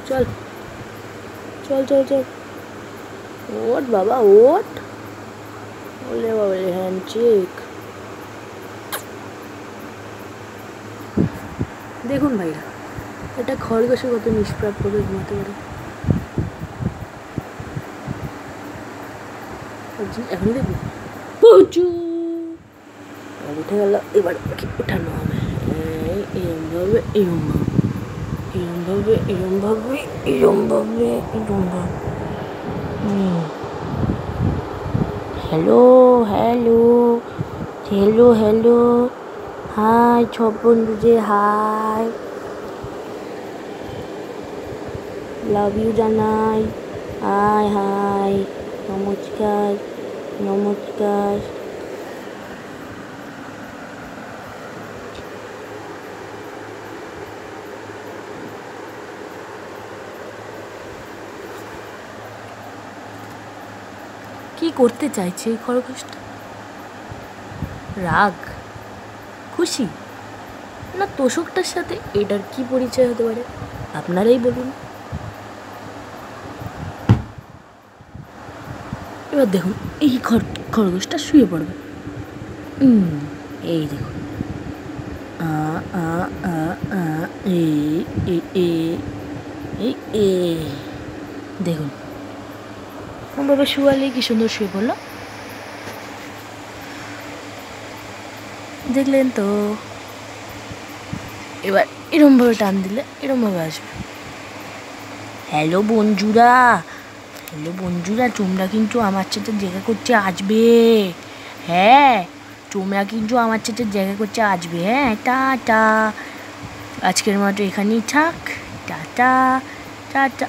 চল চল চল চল, ওঠ বাবা ওঠ, ওলে বাবা হ্যান্ডশেক। দেখুন ভাইরা, এটা খরগোশে কত নিষ্প্রাপভাবে ঘুমাতে পারে। এখন দেখুন প্রচুর উঠে গেল। এবার ওঠানো হবে এরমভাবে, এরমভাবে, এরমভাবে, এরমভাবে, এরমভাবে। Hello hello hello hello, hi সব বন্ধুদের হাই, লাভ ইউ জানাই, হাই হাই, নমস্কার নমস্কার। কি করতে চাইছে এই খরগোশটা? রাগ, খুশি, না তোষকটার সাথে এটার কি পরিচয় হতে পারে? আপনারাই বলুন। এবার দেখুন এই খরগোশটা শুয়ে পড়বে। এই দেখুন, দেখুন কোনভাবে শুয়ালেই কি সুন্দর শুয়ে পড়লো, দেখলেন তো? এবার এরমভাবে টান দিলে এরমভাবে আসবে। হ্যালো বন্ধুরা, হ্যালো বন্ধুরা, তোমরা কিন্তু আমার সাথে দেখা করতে আসবে। হ্যাঁ, তোমরা কিন্তু আমার সাথে দেখা করতে আসবে। হ্যাঁ, টাটা, আজকের মতো এখানেই থাক, টাটা টাটা,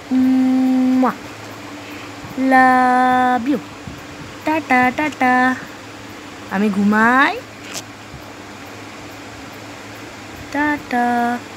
লাভ ইউ, টাটা টাটা, আমি ঘুমাই, টাটা।